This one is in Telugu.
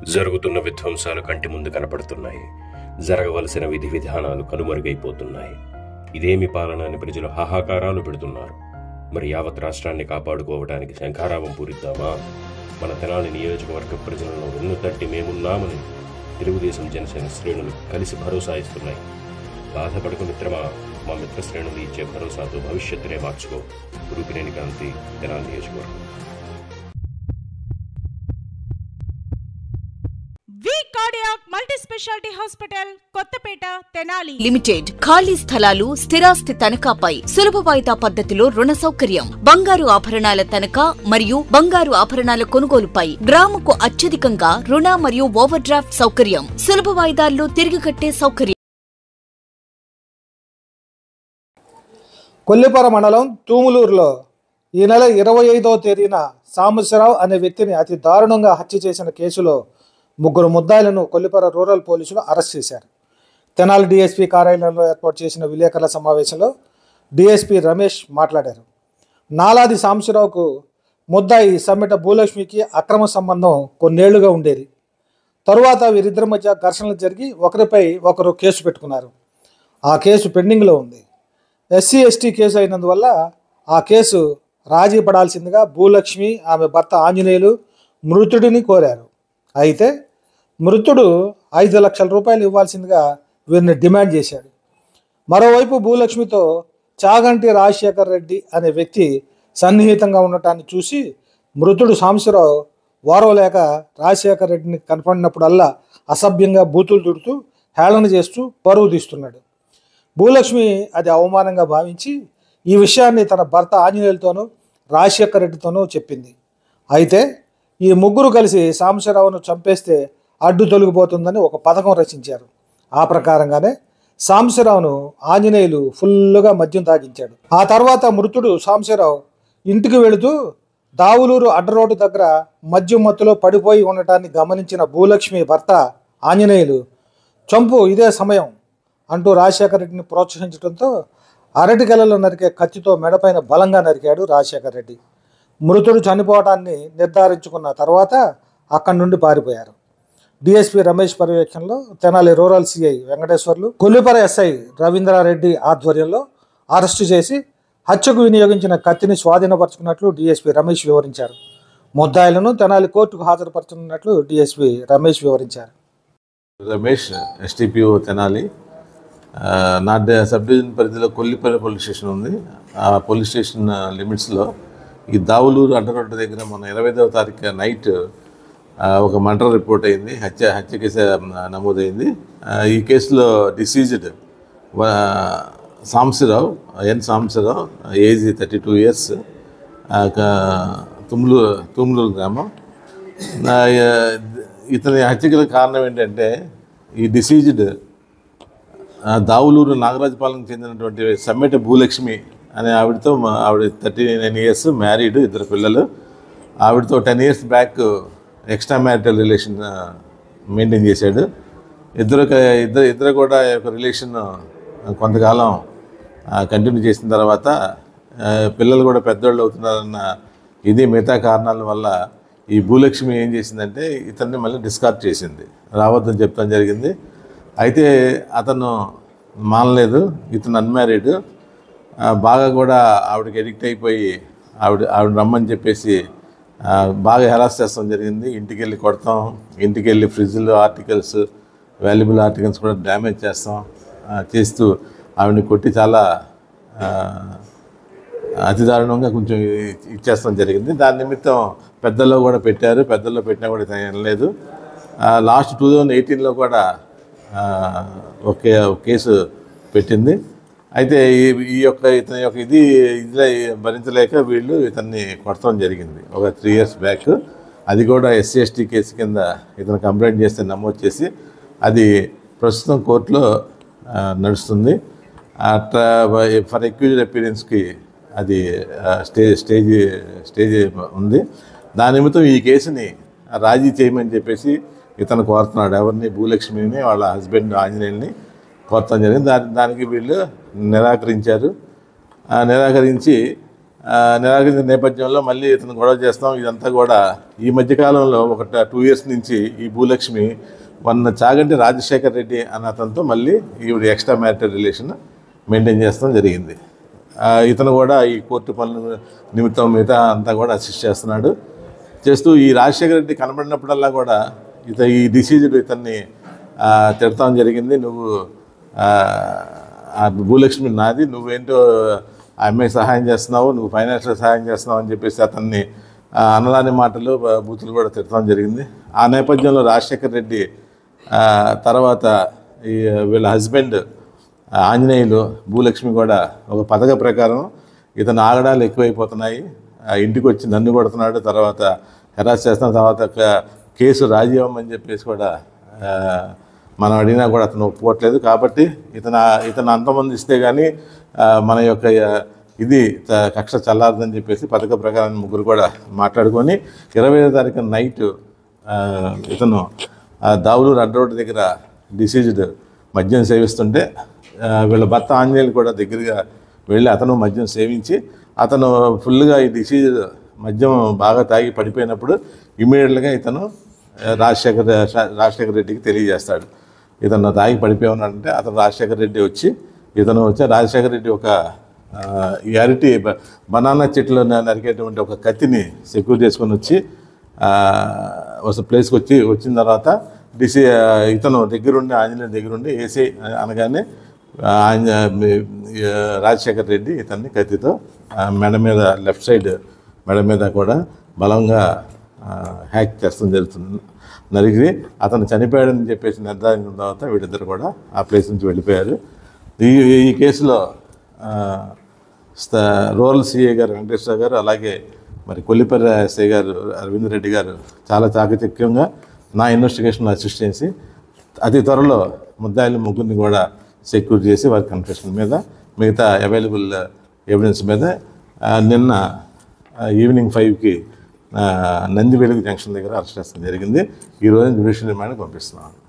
జరుగుతున్న విధ్వంసాలు కంటి ముందు కనపడుతున్నాయి. జరగవలసిన విధి విధానాలు కనుమరుగైపోతున్నాయి. ఇదేమి పాలన అని ప్రజలు హాహాకారాలు పెడుతున్నారు. మరి యావత్ రాష్ట్రాన్ని కాపాడుకోవడానికి శంఖారావం పూరిద్దామా? మన తెనాలి నియోజకవర్గ ప్రజలను వెన్నుతట్టి మేమున్నామని తెలుగుదేశం జనసేన శ్రేణులు కలిసి భరోసా ఇస్తున్నాయి. బాధపడకు మిత్రమా, మా మిత్ర శ్రేణులు ఇచ్చే భరోసాతో భవిష్యత్తునే మార్చుకో. రూపినేని క్రాంతి, తెనాలి నియోజకవర్గం. Multi specialty hospital Kothapeta Tenali limited. ఖాళీ స్థలాలు, స్థిరాస్తి తనఖాపై సులభ వాయిదా పద్ధతిలో రుణ సౌకర్యం. బంగారు ఆభరణాల తనఖా మరియు బంగారు ఆభరణాల కొనుగోలుపై గ్రాముకు అత్యధికంగా రుణ మరియు ఓవర్ డ్రాఫ్ట్ సౌకర్యం. సులభ వాయిదాల్లో తిరిగి కట్టే సౌకర్యం. కొల్లిపర మండలం తూములూరులో ఈ నెల 25వ తేదీన సాంబశివరావు అనే వ్యక్తిని అతి దారుణంగా హత్య చేసిన కేసులో 3 ముద్దాయిలను కొల్లిపర రూరల్ పోలీసులు అరెస్ట్ చేశారు. తెనాలి డీఎస్పీ కార్యాలయంలో ఏర్పాటు చేసిన విలేకరుల సమావేశంలో డీఎస్పీ రమేష్ మాట్లాడారు. నాలాది సాంబశివరావుకు ముద్దాయి సమ్మెట భూలక్ష్మికి అక్రమ సంబంధం కొన్నేళ్లుగా ఉండేది. తరువాత వీరిద్దరి మధ్య ఘర్షణలు జరిగి ఒకరిపై ఒకరు కేసు పెట్టుకున్నారు. ఆ కేసు పెండింగ్లో ఉంది. ఎస్సీ ఎస్టీ కేసు అయినందువల్ల ఆ కేసు రాజీ పడాల్సిందిగా భూలక్ష్మి, ఆమె భర్త ఆంజనేయులు మృతుడిని కోరారు. అయితే మృతుడు 5 లక్షల రూపాయలు ఇవ్వాల్సిందిగా వీరిని డిమాండ్ చేశాడు. మరోవైపు భూలక్ష్మితో చాగంటి రాజశేఖర్ రెడ్డి అనే వ్యక్తి సన్నిహితంగా ఉండటాన్ని చూసి మృతుడు సాంబశివరావు ఓర్వలేక రాజశేఖర్ రెడ్డిని కనపడినప్పుడల్లా అసభ్యంగా బూతులు తిడుతూ హేళన చేస్తూ పరువు తీస్తున్నాడు. భూలక్ష్మి అది అవమానంగా భావించి ఈ విషయాన్ని తన భర్త ఆంజనేయులతోనూ రాజశేఖర్ రెడ్డితోనూ చెప్పింది. అయితే ఈ ముగ్గురు కలిసి సాంబశివరావును చంపేస్తే అడ్డు తొలగిపోతుందని ఒక పథకం రచించారు. ఆ ప్రకారంగానే సాంబశివరావును ఆంజనేయులు ఫుల్లుగా మద్యం తాగించాడు. ఆ తర్వాత మృతుడు సాంబశివరావు ఇంటికి వెళుతూ దావులూరు అడ్డరోడ్డు దగ్గర మద్యం మత్తులో పడిపోయి ఉండటాన్ని గమనించిన భూలక్ష్మి భర్త ఆంజనేయులు చంపు, ఇదే సమయం అంటూ రాజశేఖర రెడ్డిని ప్రోత్సహించడంతో అరటిగెలలో నరికే కత్తితో మెడపైన బలంగా నరికాడు రాజశేఖర రెడ్డి. మృతుడు చనిపోవటాన్ని నిర్ధారించుకున్న తర్వాత అక్కడి నుండి పారిపోయారు. డిఎస్పీ రమేష్ పర్యవేక్షణలో Tenali rural CI Venkateswarlu, Kollipara SI Ravindra Reddy ఆధ్వర్యంలో అరెస్టు చేసి హత్యకు వినియోగించిన కత్తిని స్వాధీనపరుచుకున్నట్లు డిఎస్పీ రమేష్ వివరించారు. ముద్దాయిలను తెనాలి కోర్టుకు హాజరుపరచనున్నట్లు డిఎస్పీ రమేష్ వివరించారు. రమేష్, ఎస్టీపీఓ తెనాలి. నా సబ్ డివిజన్ పరిధిలో కొల్లిపర పోలీస్ స్టేషన్ ఉంది. ఆ పోలీస్ స్టేషన్ లిమిట్స్లో ఈ దావులూరు అడ్డరోడ్డు దగ్గర మన 25వ తారీఖు నైట్ ఒక మర్డర్ రిపోర్ట్ అయింది. హత్య కేసు నమోదైంది. ఈ కేసులో deceased Sambasiva Rao, Sambasiva Rao, age 32 years, Tumluru గ్రామం. ఇతని హత్యకి కారణం ఏంటంటే ఈ డిసీజ్డ్ దావులూరు నాగరాజపాలెంకి చెందినటువంటి సమ్మెట భూలక్ష్మి అనే ఆవిడతో, ఆవిడ 39 years, మ్యారీడ్, 2 పిల్లలు. ఆవిడతో 10 years back extra marital relation maintain చేశాడు. ఇద్దరు కూడా ఒక రిలేషన్ కొంతకాలం కంటిన్యూ చేసిన తర్వాత పిల్లలు కూడా పెద్దవాళ్ళు అవుతున్నారన్న ఇది మిగతా కారణాల వల్ల ఈ భూలక్ష్మి ఏం చేసిందంటే ఇతన్ని మళ్ళీ డిస్కార్డ్ చేసింది, రావద్దని చెప్తాం జరిగింది. అయితే అతను మానలేదు. ఇతను అన్మ్యారీడ్. బాగా కూడా ఆవిడకి ఎడిక్ట్ అయిపోయి ఆవిడ రమ్మని చెప్పేసి బాగా హెరాస్ చేస్తాం జరిగింది. ఇంటికి వెళ్ళి కొడతాం, ఇంటికి వెళ్ళి ఫ్రిడ్జ్లో ఆర్టికల్స్, వాల్యుబుల్ ఆర్టికల్స్ కూడా డ్యామేజ్ చేస్తూ ఆవిడని కొట్టి చాలా అతి దారుణంగా కొంచెం ఇచ్చేస్తాం జరిగింది. దాని నిమిత్తం పెద్దల్లో కూడా పెట్టారు. పెద్దల్లో పెట్టినా కూడా వినలేదు. లాస్ట్ 2018లో కూడా ఒక కేసు పెట్టింది. అయితే ఇతని యొక్క ఇది భరించలేక వీళ్ళు ఇతన్ని కొట్టడం జరిగింది ఒక 3 years బ్యాక్. అది కూడా ఎస్సీ ఎస్టీ కేసు కింద ఇతను కంప్లైంట్ చేస్తే నమోదు చేసి అది ప్రస్తుతం కోర్టులో నడుస్తుంది. ఫర్ అక్యూజ్డ్ అపీరెన్స్కి అది స్టేజ్ ఉంది. దాని నిమిత్తం ఈ కేసుని రాజీ చేయమని చెప్పేసి ఇతను కోరుతున్నాడు. ఎవరిని? భూలక్ష్మిని, వాళ్ళ హస్బెండ్ ఆంజనేయుల్ని కోరతం జరిగింది. దానికి వీళ్ళు నిరాకరించారు. నిరాకరించి నిరాకరించిన నేపథ్యంలో మళ్ళీ ఇతను గొడవ చేస్తాం. ఇదంతా కూడా ఈ మధ్యకాలంలో ఒక 2 years నుంచి ఈ భూలక్ష్మి చాగంటి రాజశేఖర్ రెడ్డి అన్న అతనితో మళ్ళీ ఈవిడ ఎక్స్ట్రా మ్యారిటల్ రిలేషన్ మెయింటైన్ చేస్తాం జరిగింది. ఇతను కూడా ఈ కోర్టు పనుల నిమిత్తం మీద అంతా కూడా అసిస్ట్ చేస్తూ ఈ రాజశేఖర రెడ్డి కనబడినప్పుడల్లా కూడా ఈ డిసీజ్డ్ ఇతన్ని తిడతాం జరిగింది. నువ్వు ఆ భూలక్ష్మి నాది, నువ్వేంటో ఆ అమ్మాయికి సహాయం చేస్తున్నావు, నువ్వు ఫైనాన్షియల్ సహాయం చేస్తున్నావు అని చెప్పేసి అతన్ని అనరాని మాటలు బూతులు కూడా తిడతాం జరిగింది. ఆ నేపథ్యంలో రాజశేఖర్ రెడ్డి తర్వాత వీళ్ళ హస్బెండ్ ఆంజనేయులు భూలక్ష్మి కూడా ఒక పథక ప్రకారం ఇతను ఆగడాలు ఎక్కువైపోతున్నాయి, ఇంటికి వచ్చి నన్ను కొడుతున్నాడు, తర్వాత హెరాస్ చేస్తున్న తర్వాత కేసు రాజీ అవ్వమని చెప్పేసి కూడా మనం అడిగినా కూడా అతను ఒప్పుకోవట్లేదు. కాబట్టి ఇతను అంతమందిస్తే కానీ మన యొక్క ఇది కక్ష చల్లారదని చెప్పేసి పథక ప్రకారం ముగ్గురు కూడా మాట్లాడుకొని 25వ తారీఖు నైట్ ఇతను దావులూరు అడ్డ రోడ్డు దగ్గర డిసీజ్డ్ మద్యం సేవిస్తుంటే వీళ్ళ భర్త ఆంజనేయులు కూడా దగ్గరగా వెళ్ళి అతను మద్యం సేవించి అతను ఫుల్గా ఈ డిసీజ్ మద్యం బాగా తాగి పడిపోయినప్పుడు ఇమీడియట్గా ఇతను రాజశేఖర రెడ్డికి తెలియజేస్తాడు. ఇతను తాగి పడిపోయి ఉన్నాడంటే అతను రాజశేఖర రెడ్డి వచ్చి రాజశేఖర రెడ్డి ఒక ఈ అరటి బనానా చెట్లు నరికేటువంటి ఒక కత్తిని సెక్యూర్ చేసుకొని వచ్చి ఒక ప్లేస్కి వచ్చిన తర్వాత ఇతను దగ్గరుండి ఆంజనేయుల దగ్గరుండి వేసి అనగానే రాజశేఖర రెడ్డి ఇతన్ని కత్తితో మెడ మీద లెఫ్ట్ సైడ్ మెడ మీద కూడా బలంగా హ్యాక్ చేస్తాం జరుగుతుంది. నరిగి అతను చనిపోయాడని చెప్పేసి నిర్ధారించిన తర్వాత వీళ్ళిద్దరు కూడా ఆ ప్లేస్ నుంచి వెళ్ళిపోయారు. ఈ కేసులో రూరల్ సిఐ గారు వెంకటేశ్వర గారు అలాగే మరి కొల్లిపర్రి ఎస్ఐ గారు అరవింద్ రెడ్డి గారు చాలా చాకచక్యంగా నా ఇన్వెస్టిగేషన్లో అసిస్ట్ చేసి అతి త్వరలో ముద్దాయిలు ముగ్గురిని కూడా సెక్యూర్ చేసి వారి కన్ఫెషన్ మీద మిగతా అవైలబుల్ ఎవిడెన్స్ మీద నిన్న ఈవినింగ్ 5కి నందివెలుగు జంక్షన్ దగ్గర అరెస్ట్ చేస్తాం జరిగింది. ఈరోజు జ్యుడిషియల్ రిమాండ్కి పంపిస్తున్నాను.